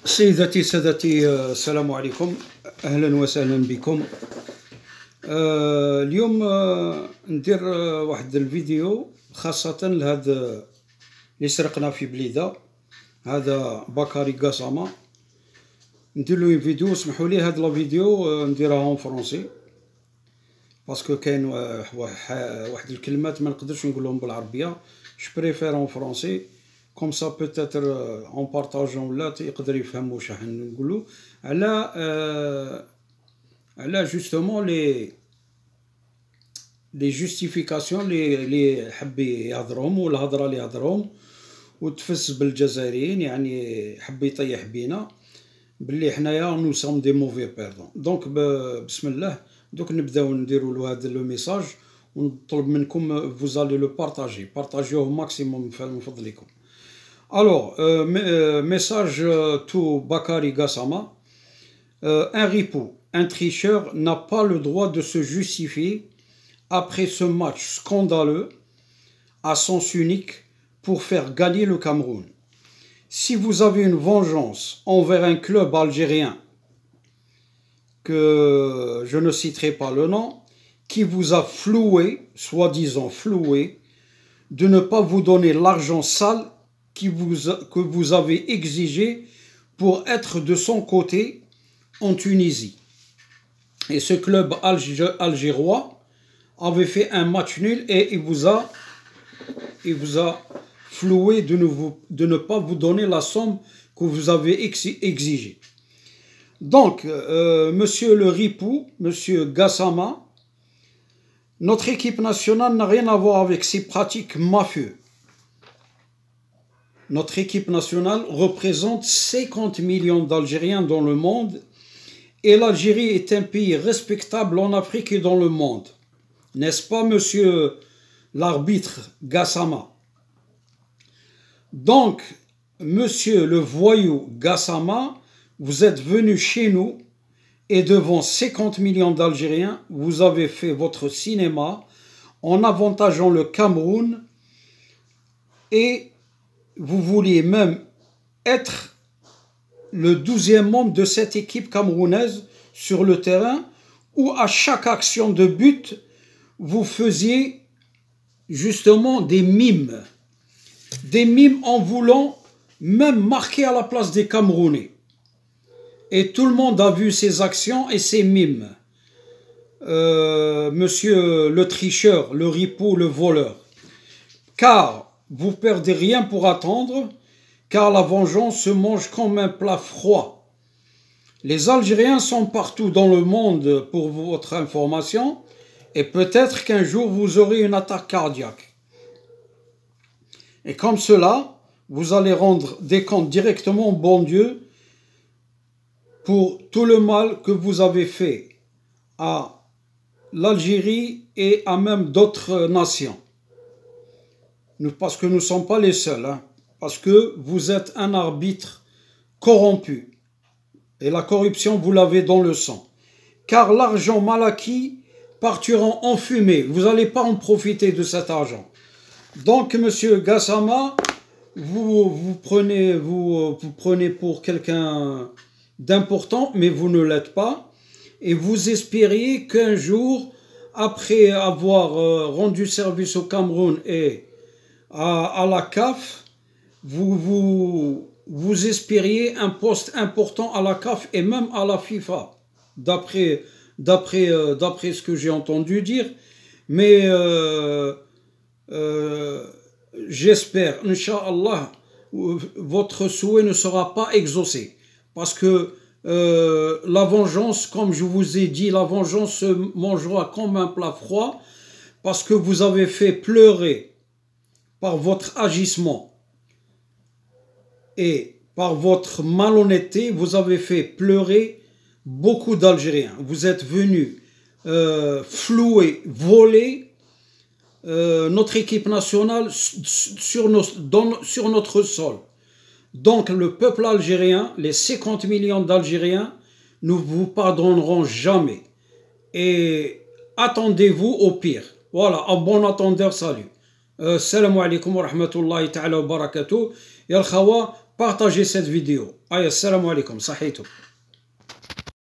سيداتي سادتي، السلام عليكم. أهلا وسهلا بكم. اليوم ندير واحد الفيديو خاصة لهذا اللي سرقنا في بليدة، هذا بكاري قاسامة. ندير له فيديو، اسمحوا لي هاد لا فيديو نديرها اون فرونسي باسكو كاين واحد الكلمات ما نقدرش نقولهم بالعربية. جو بريفير اون فرونسي كوم سا بوتيتر اون بارطاجون ولا يقدر يفهم واش راح نقولو على جوستومون لي جوستيفيكاسيون لي حب يهضرهم والهضره اللي يهضرهم وتفس بالجزائريين، يعني حب يطيح بينا باللي حنايا نو سوم دي موفي بيردون. دونك بسم الله دوك نبداو نديرو له هذا لو ميساج ونطلب منكم فوزالي لو بارطاجيوه ماكسيموم من فضلكم. Alors, message to Bakary Gassama. Un ripou, un tricheur n'a pas le droit de se justifier après ce match scandaleux à sens unique pour faire gagner le Cameroun. Si vous avez une vengeance envers un club algérien, que je ne citerai pas le nom, qui vous a floué, soi-disant floué, de ne pas vous donner l'argent sale que vous avez exigé pour être de son côté en Tunisie. Et ce club algérois avait fait un match nul et il vous a floué de ne pas vous donner la somme que vous avez exigée. Donc, monsieur le ripou, monsieur Gassama, notre équipe nationale n'a rien à voir avec ces pratiques mafieuses. Notre équipe nationale représente 50 millions d'Algériens dans le monde et l'Algérie est un pays respectable en Afrique et dans le monde. N'est-ce pas, monsieur l'arbitre Gassama? Donc, monsieur le voyou Gassama, vous êtes venu chez nous et devant 50 millions d'Algériens, vous avez fait votre cinéma en avantageant le Cameroun et vous vouliez même être le 12e membre de cette équipe camerounaise sur le terrain où à chaque action de but, vous faisiez justement des mimes en voulant même marquer à la place des Camerounais. Et tout le monde a vu ces actions et ces mimes. Monsieur le tricheur, le ripou, le voleur. Car vous perdez rien pour attendre, car la vengeance se mange comme un plat froid. Les Algériens sont partout dans le monde pour votre information, et peut-être qu'un jour vous aurez une attaque cardiaque. Et comme cela, vous allez rendre des comptes directement au bon Dieu pour tout le mal que vous avez fait à l'Algérie et à même d'autres nations. Parce que nous ne sommes pas les seuls, parce que vous êtes un arbitre corrompu. Et la corruption, vous l'avez dans le sang. Car l'argent mal acquis partira en fumée. Vous n'allez pas en profiter de cet argent. Donc, monsieur Gassama, vous prenez pour quelqu'un d'important, mais vous ne l'êtes pas. Et vous espériez qu'un jour, après avoir rendu service au Cameroun et à la CAF, vous espériez un poste important à la CAF et même à la FIFA, d'après ce que j'ai entendu dire. Mais j'espère, Inch'Allah, votre souhait ne sera pas exaucé. Parce que la vengeance, comme je vous ai dit, la vengeance se mangera comme un plat froid, parce que vous avez fait pleurer par votre agissement et par votre malhonnêteté, vous avez fait pleurer beaucoup d'Algériens. Vous êtes venus flouer, voler notre équipe nationale sur notre sol. Donc le peuple algérien, les 50 millions d'Algériens, ne vous pardonneront jamais. Et attendez-vous au pire. Voilà, à bon attendeur, salut. Salam alaikum wa rahmatullahi ta'ala wa barakatuh. Ya al-khawa, بارطاجي سيت فيديو. السلام عليكم، صحيتو.